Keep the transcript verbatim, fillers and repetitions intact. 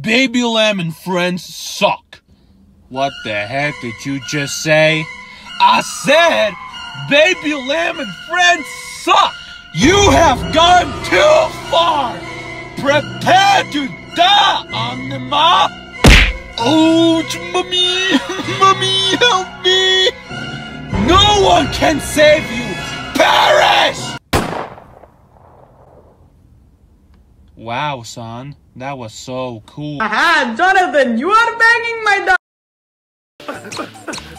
Baby Lamb and friends suck. What the heck did you just say? I said, Baby Lamb and friends suck. You have gone too far. Prepare to die, Anima. Ouch, mommy, mommy, help me. No one can save you. Perish! Wow, son, that was so cool. Aha, Jonathan, you are banging my dog.